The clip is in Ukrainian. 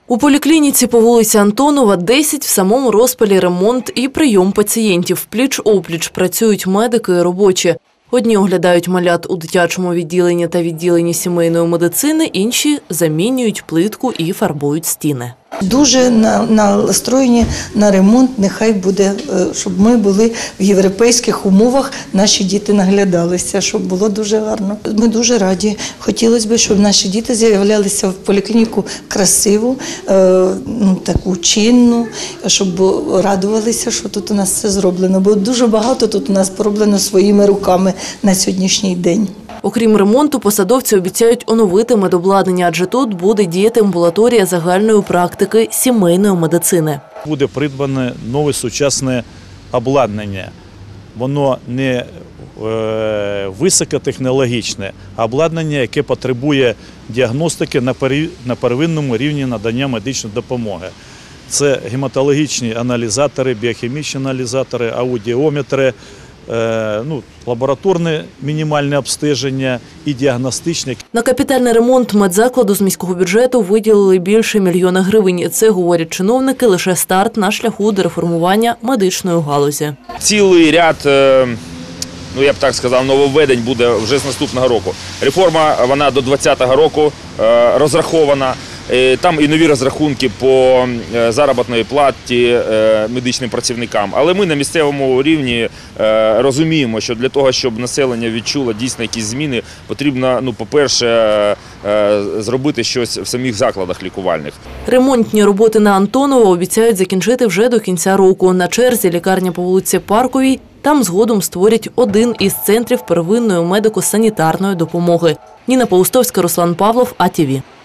У поліклініці по вулиці Антонова, 10 в самому розпалі ремонт і прийом пацієнтів. Пліч-опліч працюють медики і робочі. Одні оглядають малят у дитячому відділенні та відділенні сімейної медицини, інші замінюють плитку і фарбують стіни. Дуже настроєні на ремонт, нехай буде, щоб ми були в європейських умовах, наші діти наглядалися, щоб було дуже гарно. Ми дуже раді. Хотілося б, щоб наші діти з'являлися в поліклініку красиву, таку чинну, щоб радувалися, що тут у нас все зроблено. Бо дуже багато тут у нас пороблено своїми руками на сьогоднішній день. Окрім ремонту, посадовці обіцяють оновити медобладнання, адже тут буде діяти амбулаторія загальної практики сімейної медицини. Буде придбане нове сучасне обладнання. Воно не високотехнологічне, а обладнання, яке потребує діагностики на первинному рівні надання медичної допомоги. Це гематологічні аналізатори, біохімічні аналізатори, аудіометри, лабораторне мінімальне обстеження і діагностичне. На капітальний ремонт медзакладу з міського бюджету виділили більше $1 мільйона. Це, говорять чиновники, лише старт на шляху до реформування медичної галузі. Цілий ряд, я б так сказав, нововведень буде вже з наступного року. Реформа, вона до 2020 року розрахована. Там і нові розрахунки по заробітній платі медичним працівникам. Але ми на місцевому рівні розуміємо, що для того, щоб населення відчуло дійсно якісь зміни, потрібно, по-перше, зробити щось в самих закладах лікувальних. Ремонтні роботи на Антонова обіцяють закінчити вже до кінця року. На черзі лікарня по вулиці Парковій. Там згодом створять один із центрів первинної медико-санітарної допомоги. Ніна Паустовська, Руслан Павлов, АТВ.